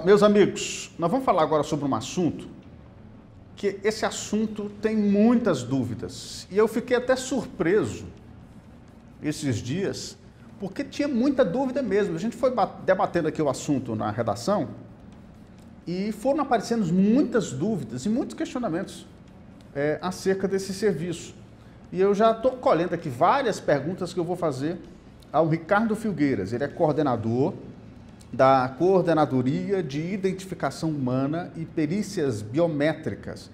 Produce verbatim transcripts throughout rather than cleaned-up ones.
meus amigos, nós vamos falar agora sobre um assunto que esse assunto tem muitas dúvidas. E eu fiquei até surpreso esses dias, porque tinha muita dúvida mesmo. A gente foi debatendo aqui o assunto na redação e foram aparecendo muitas dúvidas e muitos questionamentos é, acerca desse serviço. E eu já estou colhendo aqui várias perguntas que eu vou fazer ao Ricardo Filgueiras. Ele é coordenador da Coordenadoria de Identificação Humana e Perícias Biométricas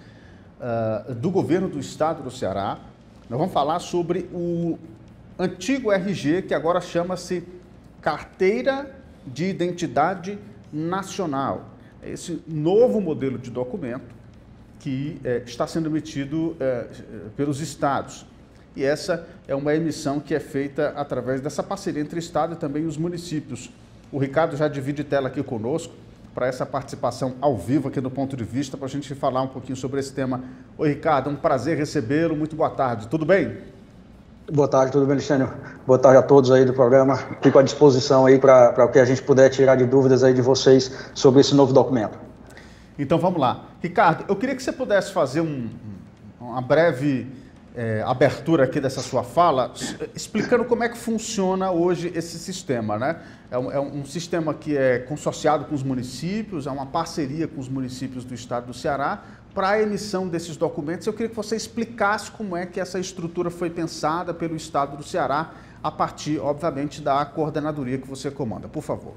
uh, do Governo do Estado do Ceará. Nós vamos falar sobre o antigo R G, que agora chama-se Carteira de Identidade Nacional. Esse novo modelo de documento que eh, está sendo emitido eh, pelos estados. E essa é uma emissão que é feita através dessa parceria entre o Estado e também os municípios. O Ricardo já divide tela aqui conosco para essa participação ao vivo aqui no Ponto de Vista, para a gente falar um pouquinho sobre esse tema. Oi, Ricardo, é um prazer recebê-lo. Muito boa tarde. Tudo bem? Boa tarde, tudo bem, Alexandre? Boa tarde a todos aí do programa. Fico à disposição aí para o que a gente puder tirar de dúvidas aí de vocês sobre esse novo documento. Então vamos lá. Ricardo, eu queria que você pudesse fazer um, uma breve é, abertura aqui dessa sua fala, explicando como é que funciona hoje esse sistema, né? É um, é um sistema que é consorciado com os municípios, é uma parceria com os municípios do estado do Ceará para a emissão desses documentos. Eu queria que você explicasse como é que essa estrutura foi pensada pelo estado do Ceará a partir, obviamente, da coordenadoria que você comanda. Por favor.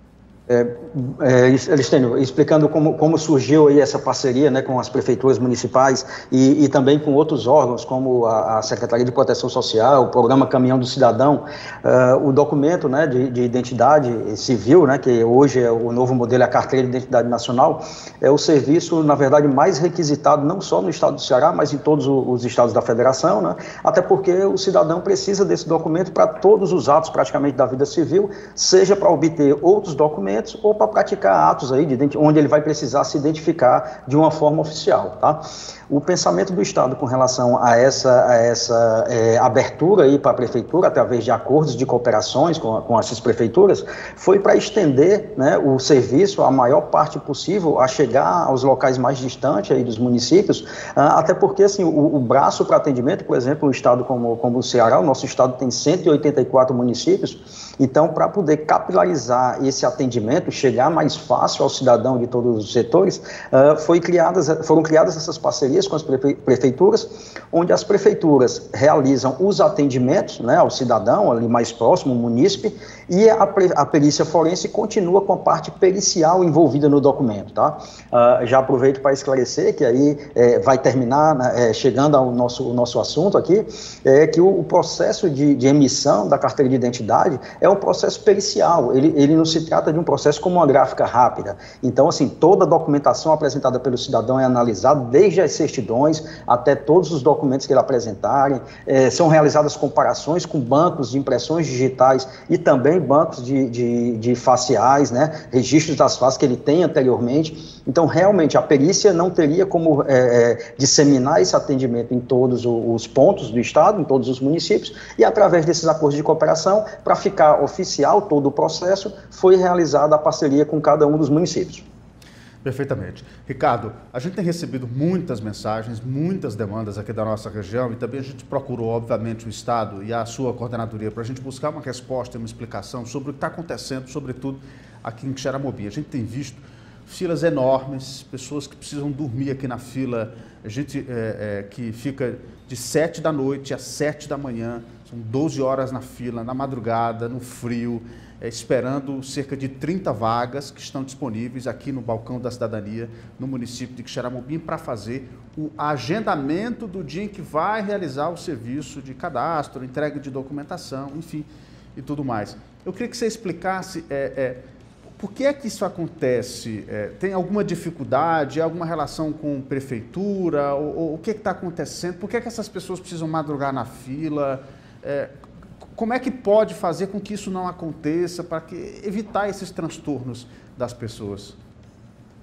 É, é, Elistênio, explicando como, como surgiu aí essa parceria, né, com as prefeituras municipais e, e também com outros órgãos, como a, a Secretaria de Proteção Social, o Programa Caminhão do Cidadão, uh, o documento, né, de, de identidade civil, né, que hoje é o novo modelo, é a Carteira de Identidade Nacional, é o serviço, na verdade, mais requisitado, não só no estado do Ceará, mas em todos os estados da federação, né, até porque o cidadão precisa desse documento para todos os atos, praticamente, da vida civil, seja para obter outros documentos, ou para praticar atos aí de, onde ele vai precisar se identificar de uma forma oficial, tá? O pensamento do Estado com relação a essa, a essa é, abertura aí para a prefeitura, através de acordos de cooperações com, com essas prefeituras, foi para estender, né, o serviço a maior parte possível, a chegar aos locais mais distantes aí dos municípios, ah, até porque assim, o, o braço para atendimento, por exemplo, um estado como, como o Ceará, o nosso estado tem cento e oitenta e quatro municípios, então para poder capilarizar esse atendimento, chegar mais fácil ao cidadão de todos os setores, uh, foi criadas, foram criadas essas parcerias com as prefe prefeituras, onde as prefeituras realizam os atendimentos, né, ao cidadão ali mais próximo, o munícipe, e a, a perícia forense continua com a parte pericial envolvida no documento, tá? Uh, já aproveito para esclarecer que aí é, vai terminar, né, é, chegando ao nosso, o nosso assunto aqui, é que o, o processo de, de emissão da carteira de identidade é um processo pericial, ele, ele não se trata de um processo como uma gráfica rápida. Então, assim, toda a documentação apresentada pelo cidadão é analisada, desde as certidões até todos os documentos que ele apresentarem, é, são realizadas comparações com bancos de impressões digitais e também bancos de, de, de faciais, né, registros das faces que ele tem anteriormente. Então, realmente, a perícia não teria como é, é, disseminar esse atendimento em todos os pontos do estado, em todos os municípios, e através desses acordos de cooperação, para ficar oficial todo o processo, foi realizada a parceria com cada um dos municípios. Perfeitamente. Ricardo, a gente tem recebido muitas mensagens, muitas demandas aqui da nossa região e também a gente procurou, obviamente, o Estado e a sua coordenadoria para a gente buscar uma resposta e uma explicação sobre o que está acontecendo, sobretudo aqui em Quixeramobim. A gente tem visto filas enormes, pessoas que precisam dormir aqui na fila, a gente é, é, que fica de sete da noite às sete da manhã, são doze horas na fila, na madrugada, no frio, é, esperando cerca de trinta vagas que estão disponíveis aqui no Balcão da Cidadania, no município de Quixeramobim, para fazer o agendamento do dia em que vai realizar o serviço de cadastro, entrega de documentação, enfim, e tudo mais. Eu queria que você explicasse é, é, por que é que isso acontece? É, tem alguma dificuldade, alguma relação com prefeitura? Ou, ou, o que está acontecendo? Por que é que essas pessoas precisam madrugar na fila? É, como é que pode fazer com que isso não aconteça para que, evitar esses transtornos das pessoas?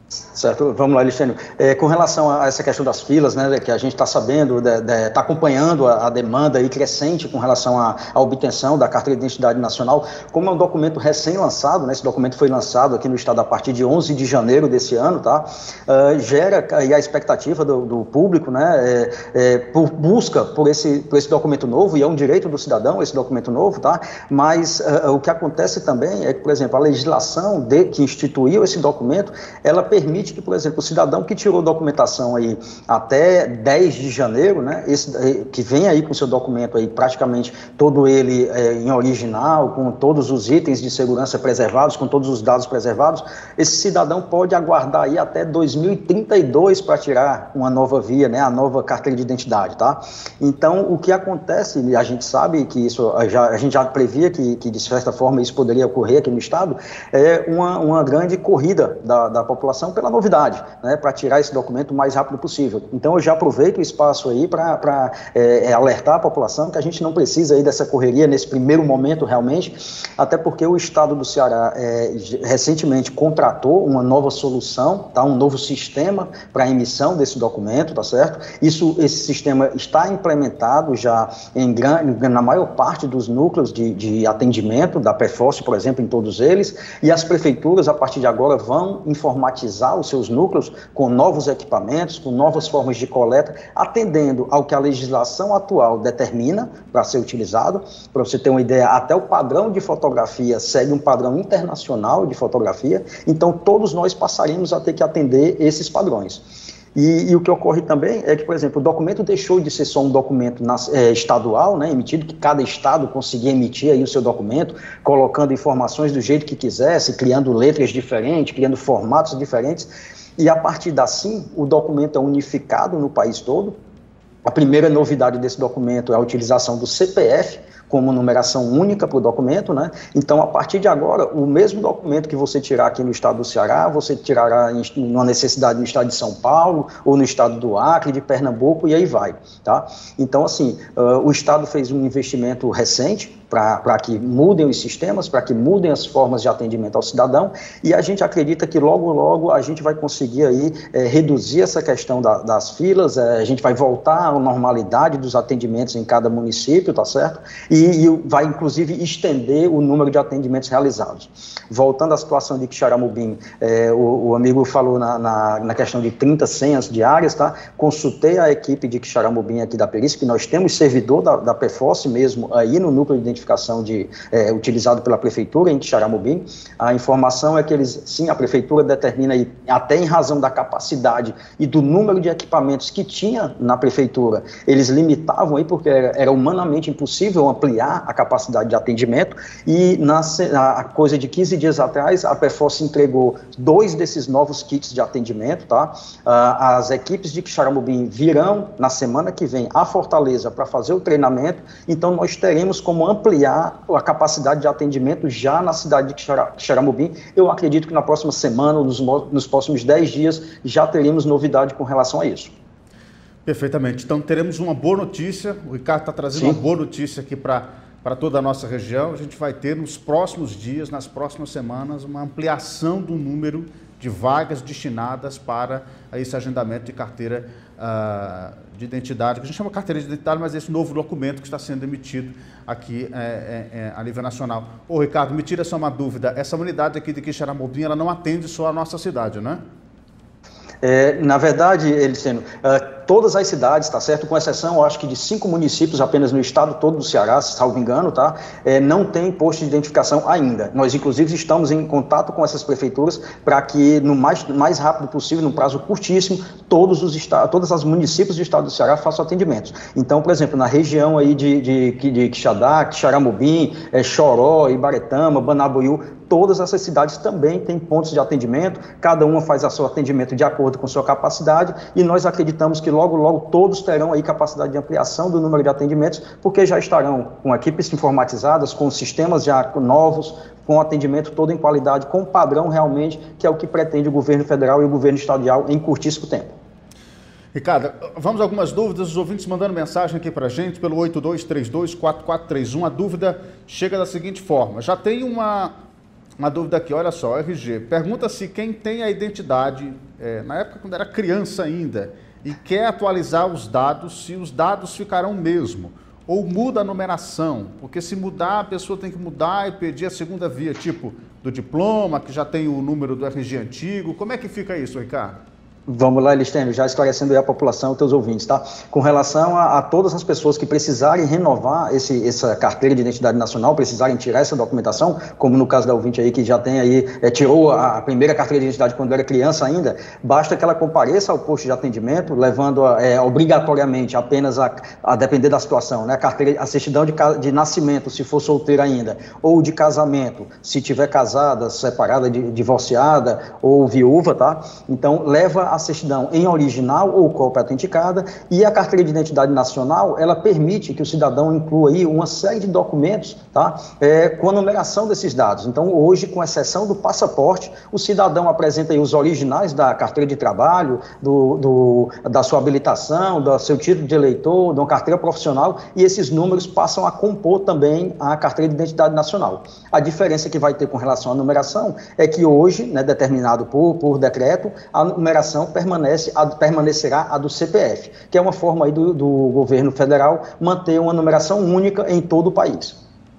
Certo, vamos lá, Alexandre. É, com relação a essa questão das filas, né, que a gente está sabendo, está acompanhando a, a demanda aí crescente com relação à obtenção da Carteira de Identidade Nacional, como é um documento recém-lançado, né, esse documento foi lançado aqui no estado a partir de onze de janeiro desse ano, tá, uh, gera aí a expectativa do, do público, né, é, é, por busca por esse, por esse documento novo, e é um direito do cidadão esse documento novo, tá, mas uh, o que acontece também é que, por exemplo, a legislação de, que instituiu esse documento, ela permite que, por exemplo, o cidadão que tirou documentação aí até dez de janeiro, né, esse, que vem aí com seu documento aí praticamente todo ele é, em original, com todos os itens de segurança preservados, com todos os dados preservados, esse cidadão pode aguardar aí até dois mil e trinta e dois para tirar uma nova via, né, a nova carteira de identidade, tá? Então, o que acontece, e a gente sabe que isso, já, a gente já previa que, que de certa forma isso poderia ocorrer aqui no estado, é uma, uma grande corrida da, da população pela novidade, né, para tirar esse documento o mais rápido possível. Então eu já aproveito o espaço aí para é, alertar a população que a gente não precisa aí dessa correria nesse primeiro momento realmente, até porque o estado do Ceará é, recentemente contratou uma nova solução, tá, um novo sistema para a emissão desse documento, tá certo? Isso, esse sistema está implementado já em, na maior parte dos núcleos de, de atendimento da Perforce, por exemplo, em todos eles, e as prefeituras a partir de agora vão informatizar os seus núcleos com novos equipamentos, com novas formas de coleta, atendendo ao que a legislação atual determina para ser utilizado. Para você ter uma ideia, até o padrão de fotografia segue um padrão internacional de fotografia, então todos nós passaríamos a ter que atender esses padrões. E, e o que ocorre também é que, por exemplo, o documento deixou de ser só um documento nas, é, estadual, né, emitido, que cada estado conseguia emitir aí o seu documento, colocando informações do jeito que quisesse, criando letras diferentes, criando formatos diferentes, e a partir daí o documento é unificado no país todo. A primeira novidade desse documento é a utilização do C P F como numeração única para o documento, né? Então, a partir de agora, o mesmo documento que você tirar aqui no estado do Ceará, você tirará em uma necessidade no estado de São Paulo, ou no estado do Acre, de Pernambuco, e aí vai, tá? Então, assim, uh, o estado fez um investimento recente para que mudem os sistemas, para que mudem as formas de atendimento ao cidadão, e a gente acredita que logo, logo a gente vai conseguir aí é, reduzir essa questão da, das filas, é, a gente vai voltar à normalidade dos atendimentos em cada município, tá certo? E E, e vai, inclusive, estender o número de atendimentos realizados. Voltando à situação de Quixaramubim, é, o, o amigo falou na, na, na questão de trinta senhas diárias, tá? Consultei a equipe de Quixaramubim aqui da perícia, que nós temos servidor da, da Perforce mesmo aí no núcleo de identificação de, é, utilizado pela prefeitura em Quixaramubim. A informação é que eles, sim, a prefeitura determina aí, até em razão da capacidade e do número de equipamentos que tinha na prefeitura, eles limitavam aí porque era, era humanamente impossível ampliar a capacidade de atendimento, e na a coisa de quinze dias atrás, a Perforce entregou dois desses novos kits de atendimento, tá? As equipes de Quixaramubim virão na semana que vem a Fortaleza para fazer o treinamento, então nós teremos como ampliar a capacidade de atendimento já na cidade de Quixaramubim. Eu acredito que na próxima semana, nos, nos próximos dez dias, já teremos novidade com relação a isso. Perfeitamente. Então, teremos uma boa notícia. O Ricardo está trazendo Sim. uma boa notícia aqui para toda a nossa região. A gente vai ter nos próximos dias, nas próximas semanas, uma ampliação do número de vagas destinadas para esse agendamento de carteira uh, de identidade, que a gente chama carteira de identidade, mas esse novo documento que está sendo emitido aqui é, é, é, a nível nacional. Ô, Ricardo, me tira só uma dúvida. Essa unidade aqui de Quixaramubim, ela não atende só a nossa cidade, não é? É, na verdade, Eliceno, uh, todas as cidades, tá certo? Com exceção, eu acho que de cinco municípios apenas no estado todo do Ceará, salvo engano, tá? É, não tem posto de identificação ainda. Nós, inclusive, estamos em contato com essas prefeituras para que, no mais, mais rápido possível, num prazo curtíssimo, todos os estados, todos os municípios do estado do Ceará façam atendimentos. Então, por exemplo, na região aí de, de, de Quixadá, Quixaramubim, é, Choró, Ibaretama, Banabuiú, todas essas cidades também têm pontos de atendimento, cada uma faz o seu atendimento de acordo com sua capacidade, e nós acreditamos que logo, logo todos terão aí capacidade de ampliação do número de atendimentos, porque já estarão com equipes informatizadas, com sistemas já novos, com atendimento todo em qualidade, com padrão realmente, que é o que pretende o governo federal e o governo estadual em curtíssimo tempo. Ricardo, vamos a algumas dúvidas, os ouvintes mandando mensagem aqui para a gente pelo oito dois três dois, quatro quatro três um. A dúvida chega da seguinte forma: já tem uma... uma dúvida aqui, olha só, R G, pergunta se quem tem a identidade, é, na época quando era criança ainda, e quer atualizar os dados, se os dados ficarão mesmo, ou muda a numeração, porque se mudar, a pessoa tem que mudar e pedir a segunda via, tipo do diploma, que já tem o número do R G antigo. Como é que fica isso, Ricardo? Vamos lá, Elistênio, já esclarecendo aí a população, os teus ouvintes, tá? Com relação a, a todas as pessoas que precisarem renovar esse, essa carteira de identidade nacional, precisarem tirar essa documentação, como no caso da ouvinte aí que já tem aí, é, tirou a, a primeira carteira de identidade quando era criança ainda, basta que ela compareça ao posto de atendimento, levando é, obrigatoriamente, apenas a, a depender da situação, né? A carteira, a certidão de, de nascimento, se for solteira ainda, ou de casamento, se tiver casada, separada, de, divorciada ou viúva, tá? Então, leva a a certidão em original ou cópia autenticada, e a carteira de identidade nacional, ela permite que o cidadão inclua aí uma série de documentos, tá? É, com a numeração desses dados. Então, hoje, com exceção do passaporte, o cidadão apresenta aí os originais da carteira de trabalho, do, do, da sua habilitação, do seu título de eleitor, de uma carteira profissional, e esses números passam a compor também a carteira de identidade nacional. A diferença que vai ter com relação à numeração é que hoje, né, determinado por, por decreto, a numeração Permanece, a, permanecerá a do C P F, que é uma forma aí do, do governo federal manter uma numeração única em todo o país.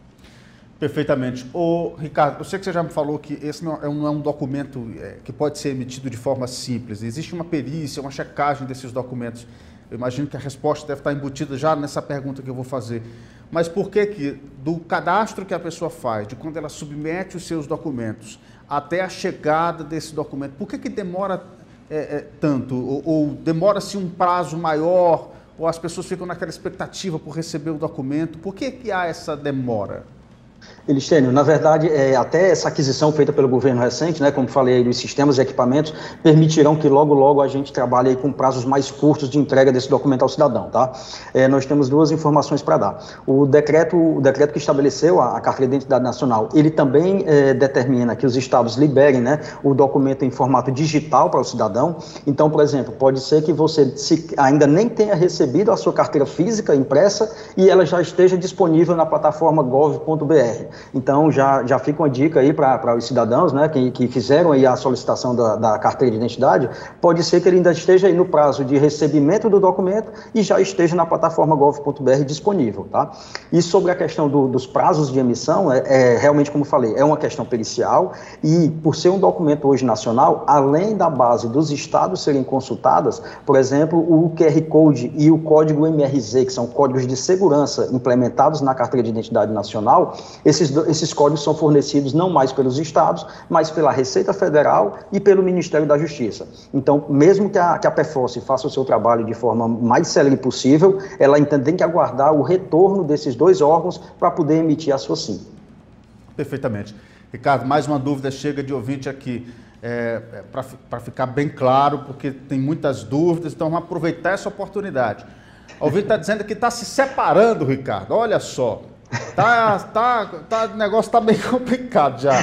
Perfeitamente. Ô, Ricardo, eu sei que você já me falou que esse não é um, não é um documento é, que pode ser emitido de forma simples. Existe uma perícia, uma checagem desses documentos. Eu imagino que a resposta deve estar embutida já nessa pergunta que eu vou fazer. Mas por que que, do cadastro que a pessoa faz, de quando ela submete os seus documentos, até a chegada desse documento, por que que demora É, é, tanto, ou, ou demora-se um prazo maior, ou as pessoas ficam naquela expectativa por receber o documento? Por que que há essa demora? Elistênio, na verdade, é, até essa aquisição feita pelo governo recente, né, como falei aí, dos sistemas e equipamentos, permitirão que logo, logo a gente trabalhe aí com prazos mais curtos de entrega desse documento ao cidadão, tá? É, nós temos duas informações para dar. O decreto, o decreto que estabeleceu a, a Carteira de Identidade Nacional, ele também é, determina que os estados liberem, né, o documento em formato digital para o cidadão. Então, por exemplo, pode ser que você se, ainda nem tenha recebido a sua carteira física impressa e ela já esteja disponível na plataforma gov ponto br. Então, já, já fica uma dica aí para os cidadãos, né, que, que fizeram aí a solicitação da, da carteira de identidade, pode ser que ele ainda esteja aí no prazo de recebimento do documento e já esteja na plataforma gov ponto br disponível, tá? E sobre a questão do, dos prazos de emissão, é, é realmente, como falei, é uma questão pericial e, por ser um documento hoje nacional, além da base dos estados serem consultadas, por exemplo, o Q R Code e o código M R Z, que são códigos de segurança implementados na carteira de identidade nacional, esses, esses códigos são fornecidos não mais pelos estados, mas pela Receita Federal e pelo Ministério da Justiça. Então, mesmo que a, que a P F O S faça o seu trabalho de forma mais célere possível, ela tem que aguardar o retorno desses dois órgãos para poder emitir a sua sim. Perfeitamente. Ricardo, mais uma dúvida chega de ouvinte aqui, é, é, para ficar bem claro, porque tem muitas dúvidas, então vamos aproveitar essa oportunidade. O ouvinte está dizendo que está se separando, Ricardo, olha só. Tá, tá, tá, o negócio tá bem complicado já.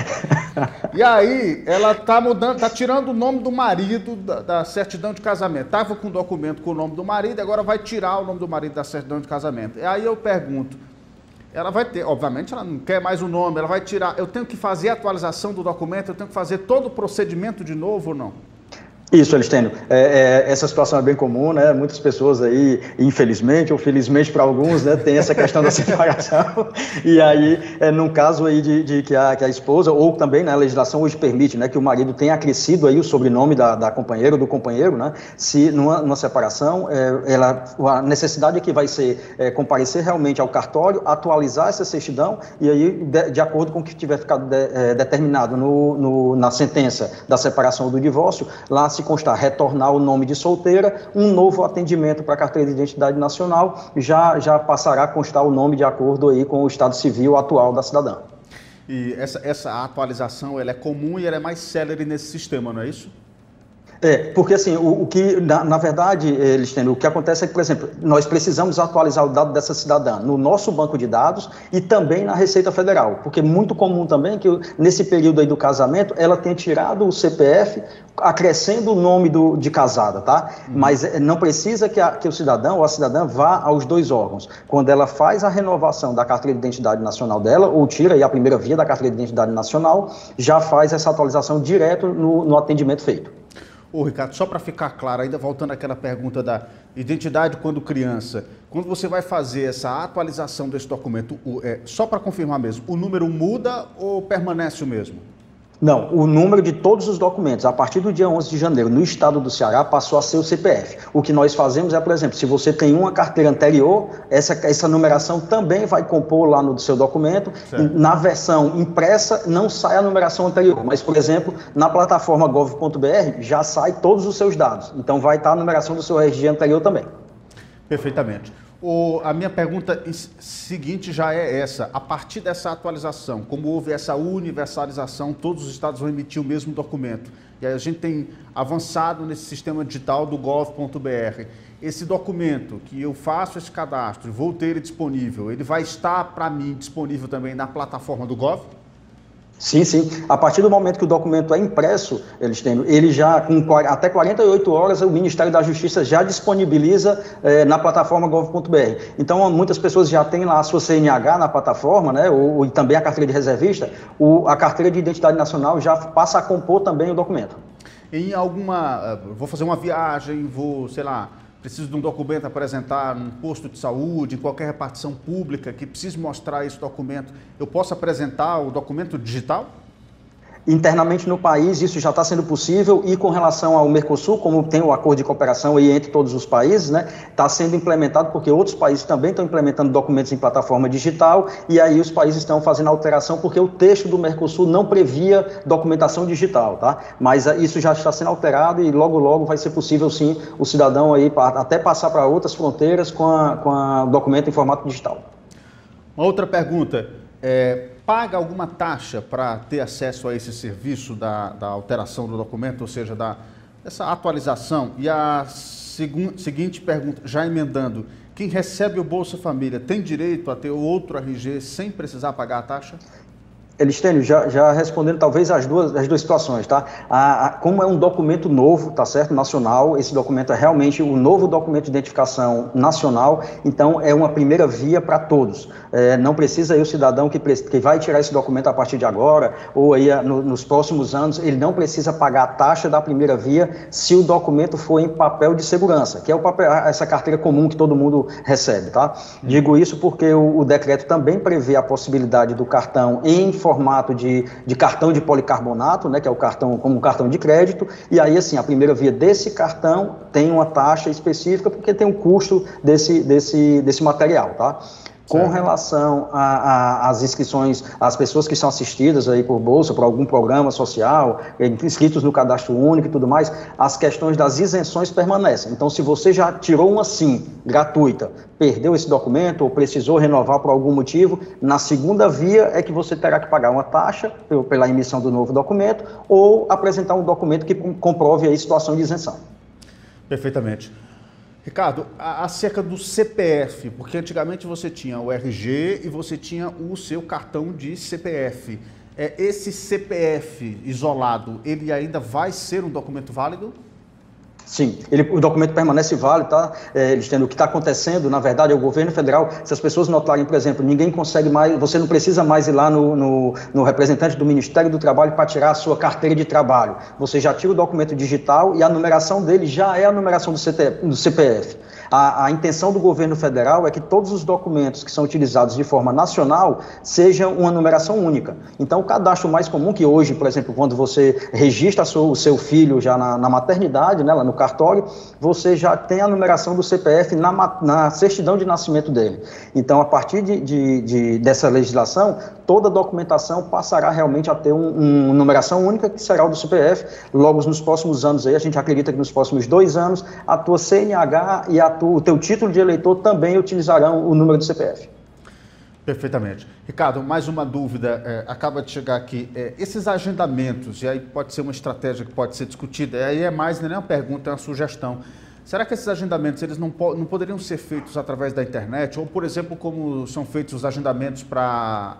E aí, ela tá mudando, tá tirando o nome do marido da, da certidão de casamento. Tava com o documento com o nome do marido, agora vai tirar o nome do marido da certidão de casamento. E aí eu pergunto, ela vai ter, obviamente ela não quer mais o nome, ela vai tirar, eu tenho que fazer a atualização do documento, eu tenho que fazer todo o procedimento de novo ou não? Isso, Elistênio. É, é, essa situação é bem comum, né? Muitas pessoas aí, infelizmente ou felizmente para alguns, né, tem essa questão da separação. E aí, é, num caso aí de, de que, a, que a esposa, ou também, né, a legislação hoje permite, né, que o marido tenha acrescido aí o sobrenome da, da companheira ou do companheiro, né? Se numa, numa separação, é, ela, a necessidade é que vai ser é, comparecer realmente ao cartório, atualizar essa certidão e aí, de, de acordo com o que tiver ficado de, é, determinado no, no, na sentença da separação ou do divórcio, lá se constar retornar o nome de solteira, um novo atendimento para a carteira de identidade nacional já, já passará a constar o nome de acordo aí com o estado civil atual da cidadã. E essa, essa atualização ela é comum e ela é mais célere nesse sistema, não é isso? É, porque assim, o, o que, na, na verdade, Listênio, o que acontece é que, por exemplo, nós precisamos atualizar o dado dessa cidadã no nosso banco de dados e também na Receita Federal, porque é muito comum também que nesse período aí do casamento, ela tenha tirado o C P F, acrescendo o nome do, de casada, tá? Uhum. Mas não precisa que, a, que o cidadão ou a cidadã vá aos dois órgãos. Quando ela faz a renovação da Carteira de Identidade Nacional dela, ou tira aí a primeira via da Carteira de Identidade Nacional, já faz essa atualização direto no, no atendimento feito. Ô, Ricardo, só para ficar claro, ainda voltando àquela pergunta da identidade quando criança, quando você vai fazer essa atualização desse documento, é, só para confirmar mesmo, o número muda ou permanece o mesmo? Não, o número de todos os documentos, a partir do dia onze de janeiro, no estado do Ceará, passou a ser o C P F. O que nós fazemos é, por exemplo, se você tem uma carteira anterior, essa, essa numeração também vai compor lá no seu documento. Na versão impressa, não sai a numeração anterior, mas, por exemplo, na plataforma gov ponto br, já sai todos os seus dados. Então, vai estar a numeração do seu R G anterior também. Perfeitamente. O, a minha pergunta seguinte já é essa. A partir dessa atualização, como houve essa universalização, todos os estados vão emitir o mesmo documento. E aí a gente tem avançado nesse sistema digital do gov ponto br. Esse documento que eu faço esse cadastro e vou ter ele disponível, ele vai estar para mim disponível também na plataforma do Gov? Sim, sim. A partir do momento que o documento é impresso, eles têm, ele já, com até quarenta e oito horas, o Ministério da Justiça já disponibiliza eh, na plataforma gov ponto br. Então, muitas pessoas já têm lá a sua C N H na plataforma, né, ou, e também a carteira de reservista, o, a carteira de identidade nacional já passa a compor também o documento. Em alguma, vou fazer uma viagem, vou, sei lá, preciso de um documento a apresentar num posto de saúde, em qualquer repartição pública, que precise mostrar esse documento, eu posso apresentar o documento digital? Internamente no país isso já está sendo possível e com relação ao Mercosul, como tem o acordo de cooperação aí entre todos os países, né, está sendo implementado porque outros países também estão implementando documentos em plataforma digital e aí os países estão fazendo alteração porque o texto do Mercosul não previa documentação digital, tá? Mas isso já está sendo alterado e logo logo vai ser possível sim o cidadão aí até passar para outras fronteiras com a, com a documento em formato digital. Uma outra pergunta, é... paga alguma taxa para ter acesso a esse serviço da, da alteração do documento, ou seja, da, dessa atualização? E a segu, seguinte pergunta, já emendando, quem recebe o Bolsa Família tem direito a ter outro R G sem precisar pagar a taxa? Elistênio, já, já respondendo talvez as duas, as duas situações, tá? A, a, como é um documento novo, tá certo, nacional, esse documento é realmente o novo documento de identificação nacional, então é uma primeira via para todos. É, não precisa aí o cidadão que, que vai tirar esse documento a partir de agora, ou aí no, nos próximos anos, ele não precisa pagar a taxa da primeira via se o documento for em papel de segurança, que é o papel, essa carteira comum que todo mundo recebe, tá? Digo isso porque o, o decreto também prevê a possibilidade do cartão em formato de, de cartão de policarbonato, né, que é o cartão como um cartão de crédito, e aí assim, a primeira via desse cartão tem uma taxa específica porque tem um custo desse, desse, desse material, tá? Com certo. Relação às inscrições, às pessoas que são assistidas aí por bolsa, por algum programa social, inscritos no cadastro único e tudo mais, as questões das isenções permanecem. Então, se você já tirou uma SIM gratuita, perdeu esse documento ou precisou renovar por algum motivo, na segunda via é que você terá que pagar uma taxa pela emissão do novo documento ou apresentar um documento que comprove a situação de isenção. Perfeitamente. Ricardo, acerca do C P F, porque antigamente você tinha o R G e você tinha o seu cartão de C P F. É, esse C P F isolado, ele ainda vai ser um documento válido? Sim, ele, o documento permanece válido, tá? É, eles tendo, o que está acontecendo, na verdade, é o governo federal. Se as pessoas notarem, por exemplo, ninguém consegue mais, você não precisa mais ir lá no, no, no representante do Ministério do Trabalho para tirar a sua carteira de trabalho. Você já tira o documento digital e a numeração dele já é a numeração do, C T, do C P F. A, a intenção do governo federal é que todos os documentos que são utilizados de forma nacional sejam uma numeração única. Então, o cadastro mais comum, que hoje, por exemplo, quando você registra seu, o seu filho já na, na maternidade, né, lá no cartório, você já tem a numeração do C P F na, na certidão de nascimento dele. Então, a partir de, de, de, dessa legislação, toda a documentação passará realmente a ter uma um, numeração única, que será o do C P F. Logo, nos próximos anos, aí, a gente acredita que nos próximos dois anos, a tua C N H e a tua, o teu título de eleitor também utilizarão o número do C P F. Perfeitamente. Ricardo, mais uma dúvida, é, acaba de chegar aqui. É, esses agendamentos, e aí pode ser uma estratégia que pode ser discutida, e aí é mais, não é uma pergunta, é uma sugestão. Será que esses agendamentos eles não, po não poderiam ser feitos através da internet? Ou, por exemplo, como são feitos os agendamentos para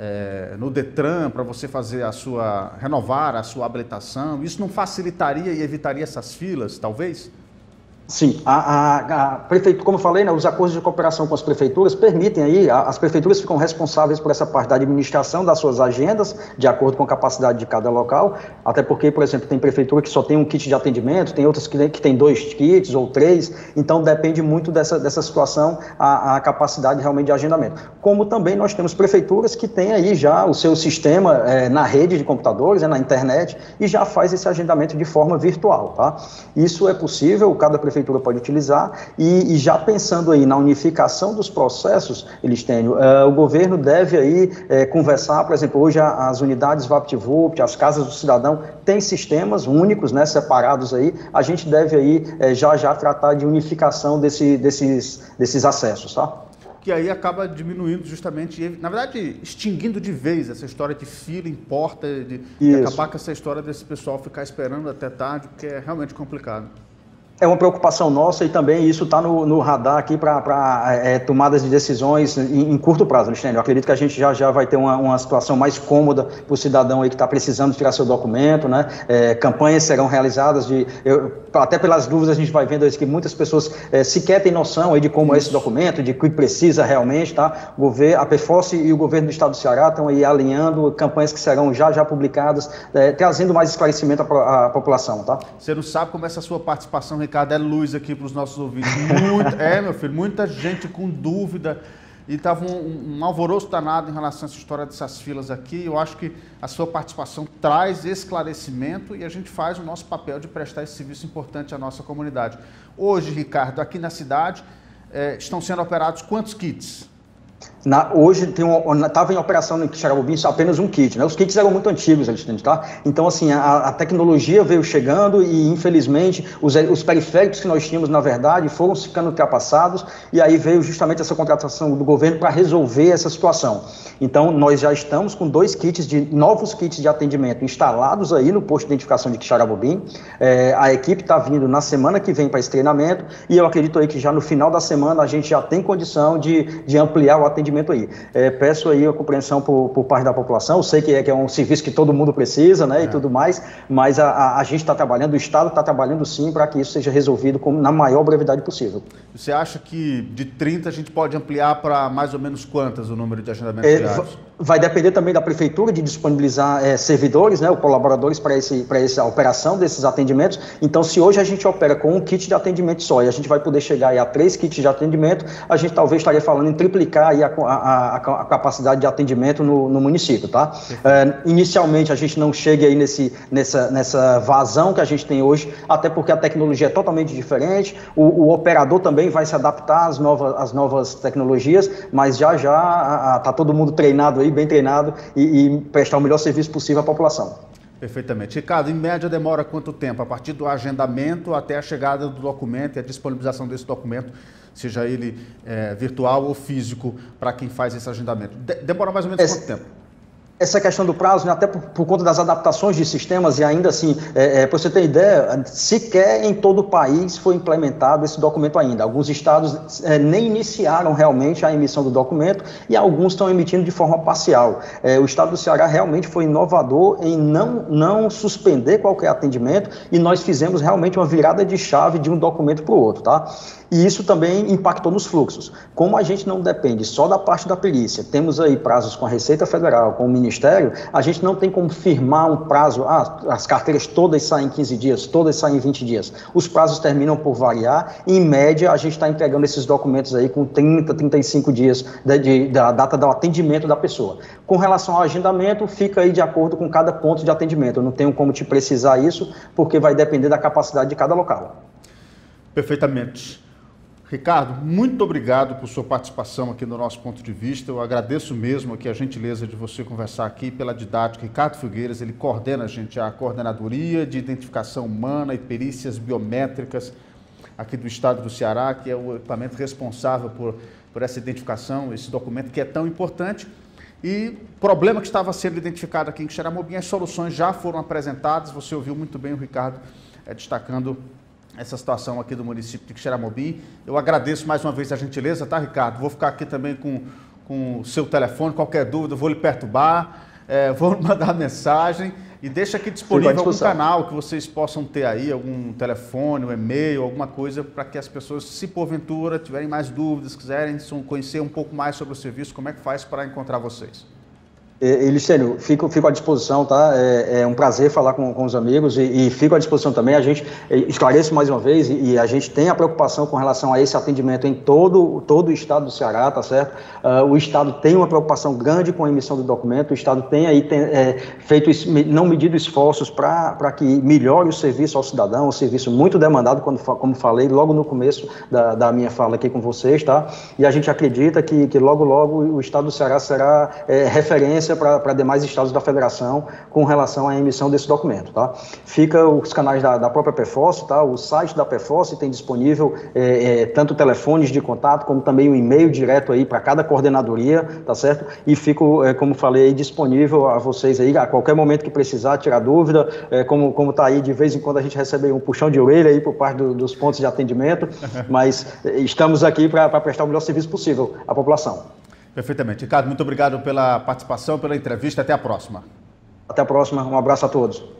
é, no Detran, para você fazer a sua, renovar a sua habilitação? Isso não facilitaria e evitaria essas filas, talvez? Sim, a, a, a prefeitura, como eu falei, né, os acordos de cooperação com as prefeituras permitem aí, a, as prefeituras ficam responsáveis por essa parte da administração das suas agendas, de acordo com a capacidade de cada local, até porque, por exemplo, tem prefeitura que só tem um kit de atendimento, tem outras que, que tem dois kits ou três, então depende muito dessa, dessa situação, a, a capacidade realmente de agendamento. Como também nós temos prefeituras que têm aí já o seu sistema é, na rede de computadores, é, na internet, e já faz esse agendamento de forma virtual, tá? Isso é possível, cada prefeitura prefeitura pode utilizar, e, e já pensando aí na unificação dos processos, Elistênio, uh, o governo deve aí uh, conversar, por exemplo, hoje a, as unidades VaptVupt, as casas do cidadão, têm sistemas únicos, né, separados aí, a gente deve aí uh, já já tratar de unificação desse, desses, desses acessos, tá? Que aí acaba diminuindo justamente, na verdade, extinguindo de vez essa história de fila em porta, de, de acabar com essa história desse pessoal ficar esperando até tarde, porque é realmente complicado. É uma preocupação nossa e também isso está no, no radar aqui para é, tomadas de decisões em, em curto prazo, Alexandre. Eu acredito que a gente já, já vai ter uma, uma situação mais cômoda para o cidadão aí que está precisando tirar seu documento, né? É, campanhas serão realizadas, de, eu, até pelas dúvidas a gente vai vendo que muitas pessoas é, sequer têm noção aí de como isso. É esse documento, de que precisa realmente, tá? O governo, a P F O S e o governo do estado do Ceará estão aí alinhando campanhas que serão já já publicadas, é, trazendo mais esclarecimento à, à população, tá? Você não sabe como essa sua participação, Ricardo, é luz aqui para os nossos ouvintes. Muito, é, meu filho, muita gente com dúvida e estava um, um alvoroço danado em relação a essa história dessas filas aqui. Eu acho que a sua participação traz esclarecimento e a gente faz o nosso papel de prestar esse serviço importante à nossa comunidade. Hoje, Ricardo, aqui na cidade, é, estão sendo operados quantos kits? Na, hoje estava em operação em Quixeramobim apenas um kit, né? Os kits eram muito antigos, Alexandre, tá? Então, assim, a, a tecnologia veio chegando e, infelizmente, os, os periféricos que nós tínhamos, na verdade, foram ficando ultrapassados e aí veio justamente essa contratação do governo para resolver essa situação. Então, nós já estamos com dois kits, de novos kits de atendimento instalados aí no posto de identificação de Quixeramobim. É, a equipe está vindo na semana que vem para esse treinamento e eu acredito aí que já no final da semana a gente já tem condição de, de ampliar o atendimento aí. É, peço aí a compreensão por, por parte da população, eu sei que é, que é um serviço que todo mundo precisa, né, é. e tudo mais, mas a, a, a gente está trabalhando, o Estado está trabalhando sim para que isso seja resolvido com, na maior brevidade possível. Você acha que de trinta a gente pode ampliar para mais ou menos quantas o número de agendamentos é, diários? Vai depender também da prefeitura de disponibilizar é, servidores, né, ou colaboradores para esse, para essa operação desses atendimentos. Então, se hoje a gente opera com um kit de atendimento só e a gente vai poder chegar aí a três kits de atendimento, a gente talvez estaria falando em triplicar aí a, a, a, a capacidade de atendimento no, no município, tá? É, inicialmente a gente não chega aí nesse, nessa, nessa vazão que a gente tem hoje, até porque a tecnologia é totalmente diferente, o, o operador também vai se adaptar às novas, às novas tecnologias, mas já já está todo mundo treinado aí, bem treinado e, e prestar o melhor serviço possível à população. Perfeitamente. Ricardo, em média demora quanto tempo? A partir do agendamento até a chegada do documento e a disponibilização desse documento, seja ele é, virtual ou físico, para quem faz esse agendamento? De demora mais ou menos esse... quanto tempo? Essa questão do prazo, né, até por, por conta das adaptações de sistemas, e ainda assim, é, é, para você ter ideia, sequer em todo o país foi implementado esse documento ainda. Alguns estados é, nem iniciaram realmente a emissão do documento e alguns estão emitindo de forma parcial. É, o estado do Ceará realmente foi inovador em não, não suspender qualquer atendimento e nós fizemos realmente uma virada de chave de um documento para o outro, tá? E isso também impactou nos fluxos. Como a gente não depende só da parte da perícia, temos aí prazos com a Receita Federal, com o Ministério, a gente não tem como firmar um prazo, ah, as carteiras todas saem em quinze dias, todas saem em vinte dias. Os prazos terminam por variar, e, em média a gente está entregando esses documentos aí com trinta, trinta e cinco dias de, de, da data do atendimento da pessoa. Com relação ao agendamento, fica aí de acordo com cada ponto de atendimento. Eu não tenho como te precisar isso, porque vai depender da capacidade de cada local. Perfeitamente. Ricardo, muito obrigado por sua participação aqui no nosso ponto de vista. Eu agradeço mesmo aqui a gentileza de você conversar aqui pela didática. Ricardo Filgueiras, ele coordena a gente a Coordenadoria de Identificação Humana e Perícias Biométricas aqui do estado do Ceará, que é o equipamento responsável por, por essa identificação, esse documento que é tão importante. E o problema que estava sendo identificado aqui em Xeramobim, as soluções já foram apresentadas. Você ouviu muito bem o Ricardo é, destacando essa situação aqui do município de Xeramobim. Eu agradeço mais uma vez a gentileza, tá, Ricardo? Vou ficar aqui também com, com o seu telefone, qualquer dúvida, vou lhe perturbar, é, vou mandar mensagem. E deixa aqui disponível algum canal que vocês possam ter aí, algum telefone, um e-mail, alguma coisa, para que as pessoas, se porventura tiverem mais dúvidas, quiserem conhecer um pouco mais sobre o serviço, como é que faz para encontrar vocês? Elisênio, fico, fico à disposição, tá? É, é um prazer falar com, com os amigos e, e fico à disposição também. A gente esclareço mais uma vez e, e a gente tem a preocupação com relação a esse atendimento em todo, todo o estado do Ceará, tá certo? Uh, o estado tem uma preocupação grande com a emissão do documento, o estado tem aí tem, é, feito, não medido esforços para que melhore o serviço ao cidadão, um serviço muito demandado, quando, como falei logo no começo da, da minha fala aqui com vocês, tá? E a gente acredita que, que logo, logo o estado do Ceará será é, referência para demais estados da federação com relação à emissão desse documento, tá? Fica os canais da, da própria Perfosse, tá? O site da Perfosse tem disponível é, é, tanto telefones de contato como também um e-mail direto aí para cada coordenadoria, tá certo? E fico, é, como falei, aí, disponível a vocês aí a qualquer momento que precisar, tirar dúvida, é, como, como tá aí, de vez em quando a gente recebe um puxão de orelha aí por parte do, dos pontos de atendimento, mas estamos aqui para prestar o melhor serviço possível à população. Perfeitamente. Ricardo, muito obrigado pela participação, pela entrevista. Até a próxima. Até a próxima. Um abraço a todos.